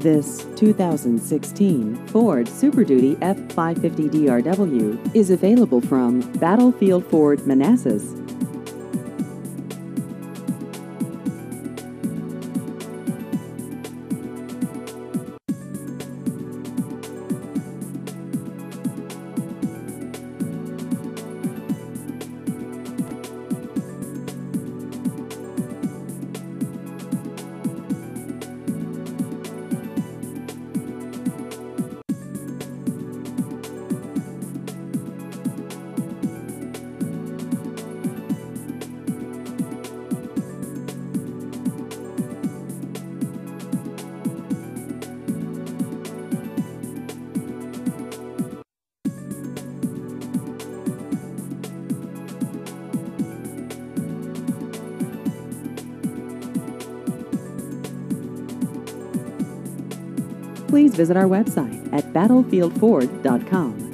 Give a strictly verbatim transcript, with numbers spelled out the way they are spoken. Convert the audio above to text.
This two thousand sixteen Ford Super Duty F five fifty D R W is available from Battlefield Ford Manassas. Please visit our website at battlefield ford dot com.